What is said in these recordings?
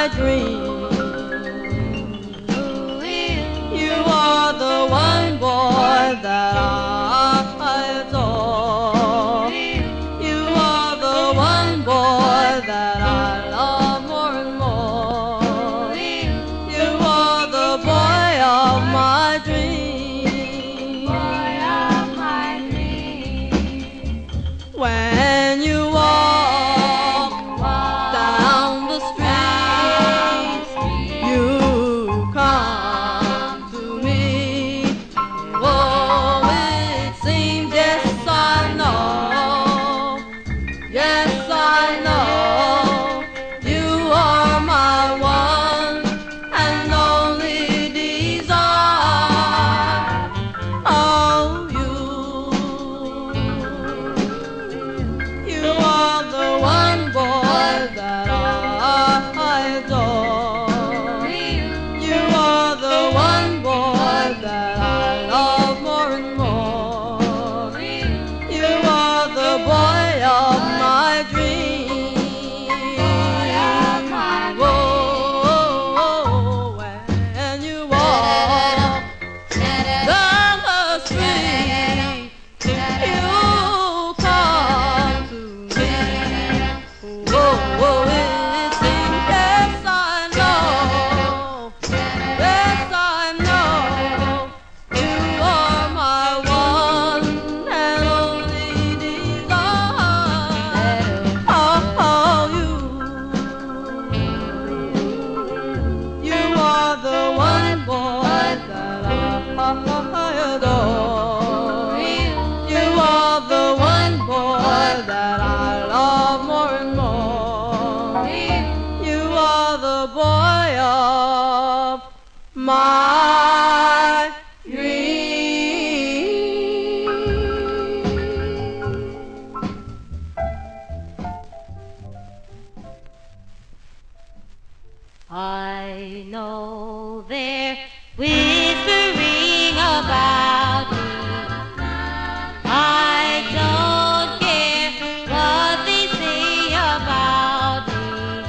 my dream. You are the one boy that I adore. You are the one boy that I love more and more. You are the boy of my dream. Boy of my dream. When you walk down the street, you come to me. Oh, it seems, yes I know, yes I know, you are my one and only desire. Oh, you are the one boy that I adore. You are the one boy that I love more and more. You are the boy of my dream. Oh, when you walk down the street, you come to me. Oh, it seems, yes I know, yes I know, you are my one and only desire. Oh, you are the one boy that I adore. You are the one boy that I love more and more. You are the boy of my dream. I know they're whispering about me. I don't care what they say about me.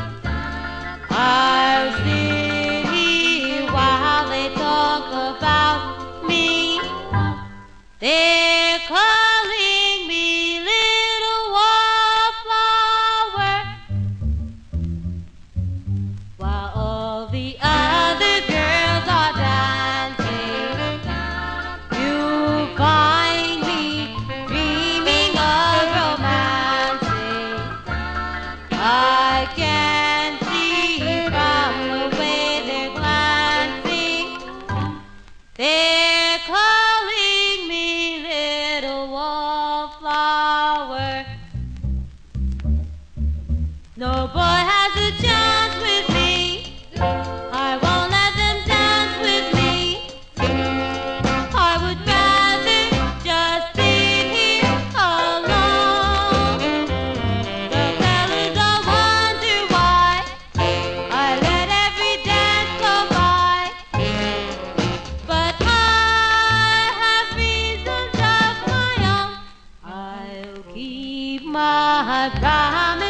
I'll sit here while they talk about me. They're calling me little wallflower, while all the other girls are dancing. You find me dreaming of romancing. I can see from the way they're glancing. They're calling me little wallflower. No boy has a chance with me. I won't let them dance with me. I would rather just sit here alone. The fellas all wonder why I let every dance go by. But I have reasons of my own. I'll keep my promise.